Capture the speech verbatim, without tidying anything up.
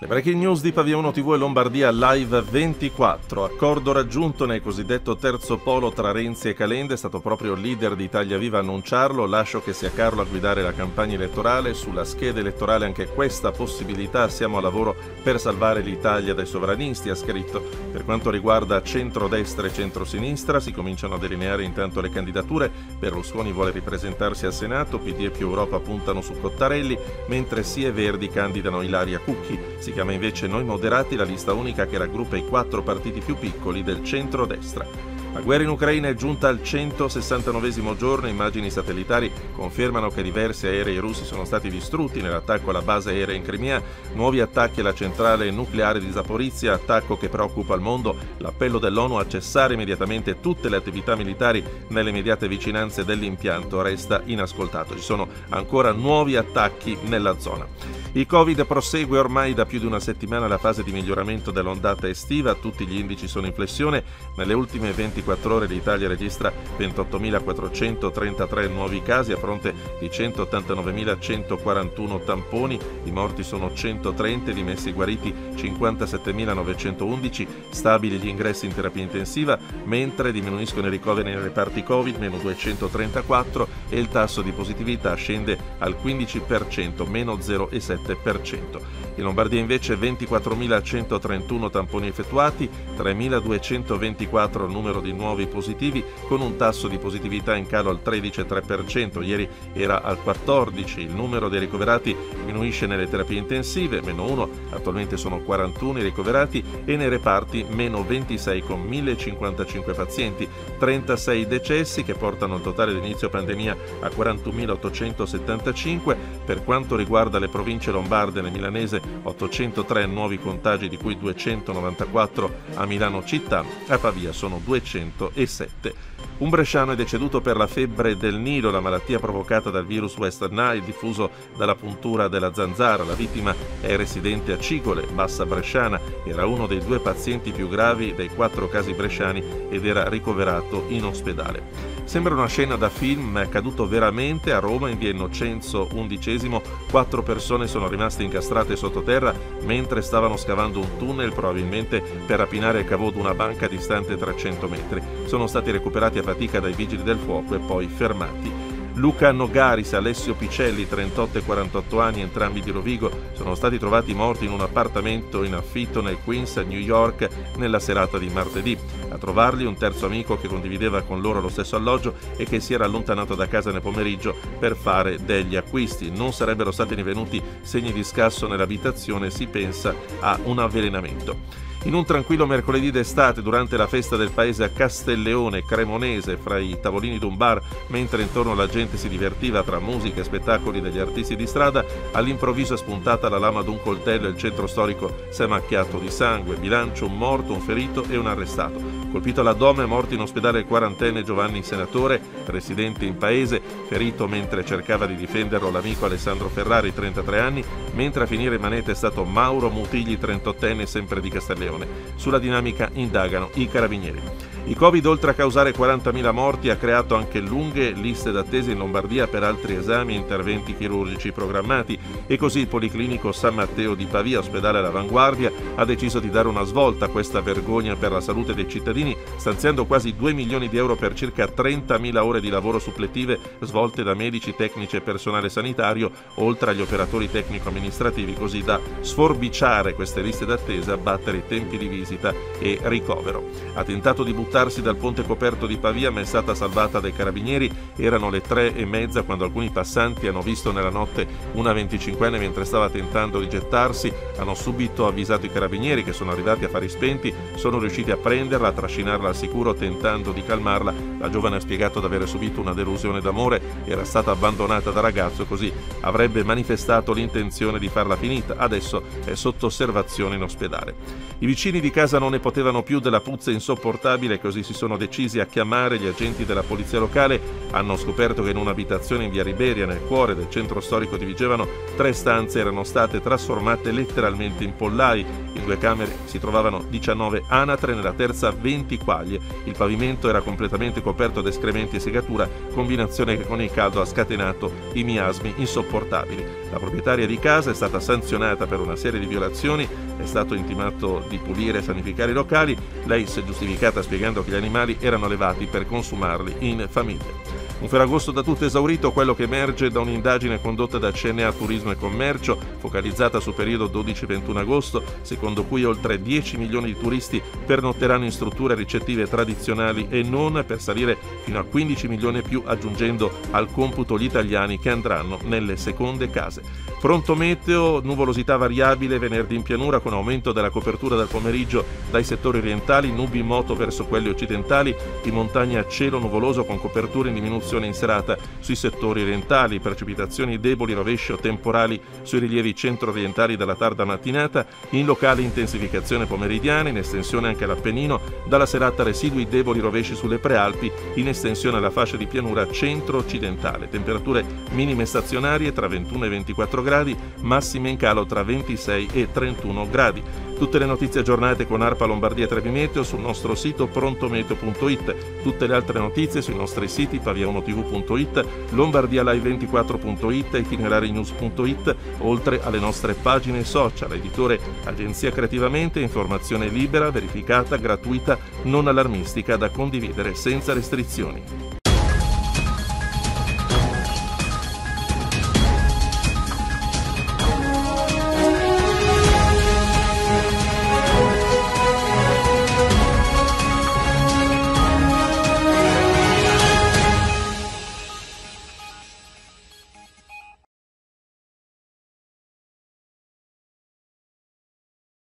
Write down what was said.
breaking news di Pavia uno tivù e Lombardia Live ventiquattro. Accordo raggiunto nel cosiddetto terzo polo tra Renzi e Calenda. È stato proprio il leader di Italia Viva a annunciarlo. Lascio che sia Carlo a guidare la campagna elettorale. Sulla scheda elettorale anche questa possibilità. Siamo a lavoro per salvare l'Italia dai sovranisti, ha scritto. Per quanto riguarda centrodestra e centrosinistra si cominciano a delineare intanto le candidature. Berlusconi vuole ripresentarsi al Senato, P D e più Europa puntano su Cottarelli, mentre Sì e Verdi candidano Ilaria Cucchi. Si chiama invece Noi Moderati, la lista unica che raggruppa i quattro partiti più piccoli del centrodestra. La guerra in Ucraina è giunta al centosessantanovesimo giorno. Immagini satellitari confermano che diversi aerei russi sono stati distrutti nell'attacco alla base aerea in Crimea. Nuovi attacchi alla centrale nucleare di Zaporizhzhia, attacco che preoccupa il mondo. L'appello dell'ONU a cessare immediatamente tutte le attività militari nelle immediate vicinanze dell'impianto resta inascoltato. Ci sono ancora nuovi attacchi nella zona. Il Covid prosegue ormai da più di una settimana la fase di miglioramento dell'ondata estiva. Tutti gli indici sono in flessione. Nelle ultime ventiquattro ore l'Italia registra ventottomilaquattrocentotrentatré nuovi casi a fronte di centottantanovemilacentoquarantuno tamponi. I morti sono centotrenta, i dimessi guariti cinquantasettemilanovecentoundici, stabili gli ingressi in terapia intensiva, mentre diminuiscono i ricoveri nei reparti Covid, meno duecentotrentaquattro, e il tasso di positività scende al quindici per cento, meno zero virgola sette per cento. In Lombardia invece ventiquattromilacentotrentuno tamponi effettuati, tremiladuecentoventiquattro il numero di nuovi positivi, con un tasso di positività in calo al tredici virgola tre per cento, ieri era al quattordici per cento. Il numero dei ricoverati diminuisce nelle terapie intensive, meno uno, attualmente sono quarantuno i ricoverati, e nei reparti meno ventisei con millecinquantacinque pazienti, trentasei decessi che portano il totale di inizio pandemia a quarantunomilaottocentosettantacinque. Per quanto riguarda le province lombarde, nel milanese ottocentotre nuovi contagi, di cui duecentonovantaquattro a Milano città, a Pavia sono duecentosette. Un bresciano è deceduto per la febbre del Nilo, la malattia provocata dal virus West Nile diffuso dalla puntura della zanzara. La vittima è residente a Cicole, Bassa Bresciana, era uno dei due pazienti più gravi dei quattro casi bresciani ed era ricoverato in ospedale. Sembra una scena da film, ma è accaduto veramente a Roma in via Innocenzo undicesimo. Quattro persone sono rimaste incastrate sottoterra mentre stavano scavando un tunnel, probabilmente per rapinare il cavo di una banca distante trecento metri. Sono stati recuperati a fatica dai vigili del fuoco e poi fermati. Luca Nogaris e Alessio Picelli, trentotto e quarantotto anni, entrambi di Rovigo, sono stati trovati morti in un appartamento in affitto nel Queens, a New York, nella serata di martedì. A trovarli un terzo amico che condivideva con loro lo stesso alloggio e che si era allontanato da casa nel pomeriggio per fare degli acquisti. Non sarebbero stati rinvenuti segni di scasso nell'abitazione, si pensa a un avvelenamento. In un tranquillo mercoledì d'estate, durante la festa del paese a Castelleone, Cremonese, fra i tavolini d'un bar, mentre intorno la gente si divertiva tra musica e spettacoli degli artisti di strada, all'improvviso è spuntata la lama d'un coltello e il centro storico si è macchiato di sangue. Bilancio: un morto, un ferito e un arrestato. Colpito all'addome, morto in ospedale il quarantenne Giovanni Senatore, residente in paese, ferito mentre cercava di difenderlo l'amico Alessandro Ferrari, trentatré anni, mentre a finire in manette è stato Mauro Mutigli, trentottenne, sempre di Castelleone. Sulla dinamica indagano i carabinieri. Il Covid, oltre a causare quarantamila morti, ha creato anche lunghe liste d'attesa in Lombardia per altri esami e interventi chirurgici programmati, e così il Policlinico San Matteo di Pavia, ospedale all'avanguardia, ha deciso di dare una svolta a questa vergogna per la salute dei cittadini, stanziando quasi due milioni di euro per circa trentamila ore di lavoro suppletive svolte da medici, tecnici e personale sanitario, oltre agli operatori tecnico-amministrativi, così da sforbiciare queste liste d'attesa, abbattere i tempi di visita e ricovero. Ha tentato di buttarsi dal ponte coperto di Pavia, ma è stata salvata dai carabinieri. Erano le tre e mezza quando alcuni passanti hanno visto nella notte una venticinquenne mentre stava tentando di gettarsi. Hanno subito avvisato i carabinieri, che sono arrivati a fari spenti, sono riusciti a prenderla, a trascinarla al sicuro tentando di calmarla. La giovane ha spiegato di avere subito una delusione d'amore, era stata abbandonata da ragazzo, così avrebbe manifestato l'intenzione di farla finita. Adesso è sotto osservazione in ospedale. I vicini di casa non ne potevano più della puzza insopportabile e così si sono decisi a chiamare gli agenti della polizia locale. Hanno scoperto che in un'abitazione in via Riberia, nel cuore del centro storico di Vigevano, tre stanze erano state trasformate letteralmente in pollai. In due camere si trovavano diciannove anatre, nella terza venti quaglie. Il pavimento era completamente coperto da escrementi e segatura, combinazione che con il caldo ha scatenato i miasmi insopportabili. La proprietaria di casa è stata sanzionata per una serie di violazioni, è stato intimato di pulire e sanificare i locali. Lei si è giustificata spiegando che gli animali erano allevati per consumarli in famiglia. Un Ferragosto da tutto esaurito, quello che emerge da un'indagine condotta da C N A Turismo e Commercio, focalizzata sul periodo dodici ventuno agosto, secondo cui oltre dieci milioni di turisti pernotteranno in strutture ricettive tradizionali e non, per salire fino a quindici milioni e più, aggiungendo al computo gli italiani che andranno nelle seconde case. Pronto meteo, nuvolosità variabile venerdì in pianura con aumento della copertura dal pomeriggio dai settori orientali, nubi in moto verso quelli occidentali, in montagna cielo nuvoloso con coperture in diminuzione in serata sui settori orientali, precipitazioni deboli, rovesci o temporali sui rilievi centro-orientali dalla tarda mattinata, in locale intensificazione pomeridiana, in estensione anche all'Appennino, dalla serata residui deboli rovesci sulle prealpi, in estensione alla fascia di pianura centro-occidentale, temperature minime stazionarie tra ventuno e ventiquattro gradi, massime in calo tra ventisei e trentuno gradi. Tutte le notizie aggiornate con ARPA Lombardia Trevi Meteo sul nostro sito prontometeo punto it. Tutte le altre notizie sui nostri siti pavia uno tv punto it, lombardia live ventiquattro punto it, itinerarinews punto it, oltre alle nostre pagine social. Editore Agenzia Creativamente, informazione libera, verificata, gratuita, non allarmistica, da condividere senza restrizioni.